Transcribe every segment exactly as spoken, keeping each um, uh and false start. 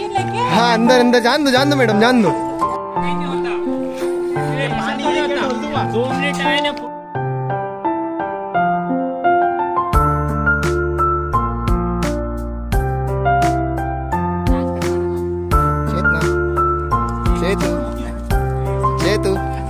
हाँ अंदर अंदर जान दो जान दो मैडम जान दो। दो मिनट आए ना। चेतू चेतू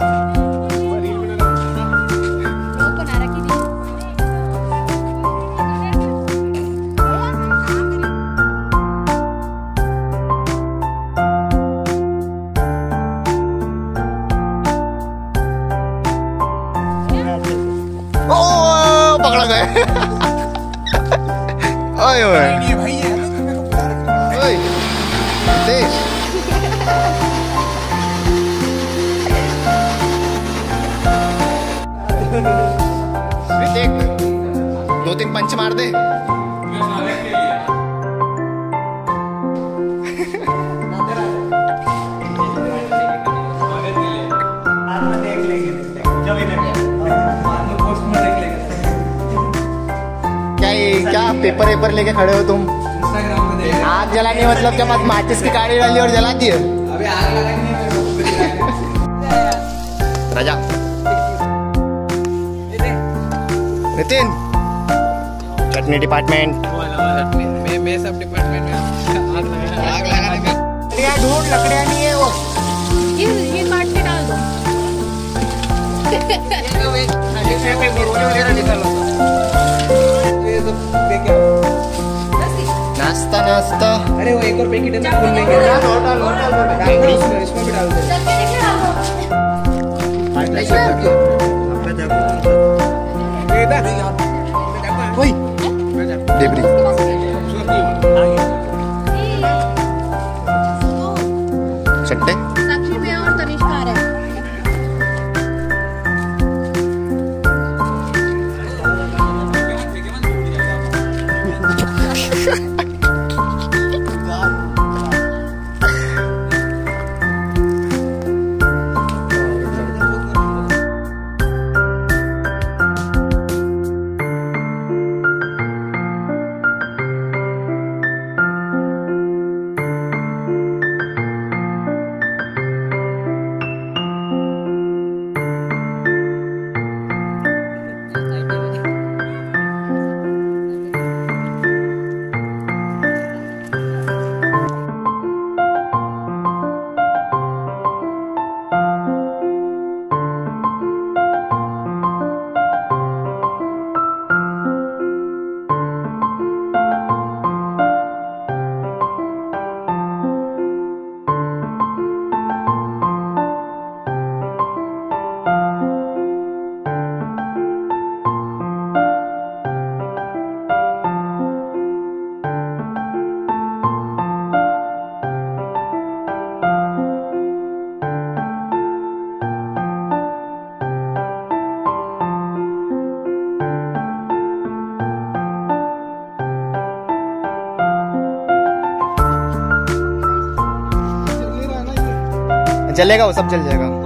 ओ पकड़ा गए। ओए ओए ओए देश देख दो तीन पंच मार दे। क्या ये क्या पेपर वेपर लेके खड़े हो तुम? आग जलानी मतलब क्या बात? माचिस की काड़ी डाली और जला दी है। अबे आग लगानी है। राजा नितिन चटनी डिपार्टमेंट मैं मैं सब डिपार्टमेंट में आग लगाने आग लगाने में लकड़ियाँ ढूंढ। लकड़ियाँ नहीं है वो। ये ये काट के डाल दो। नाश्ता नाश्ता। अरे वो एक और पैकेट है ना, खोल लेंगे। इसमें भी डाल दे। डेबरी चट्टे साक्षी भैया और तनिष्का आ रहे हैं। जलेगा वो सब जल जाएगा।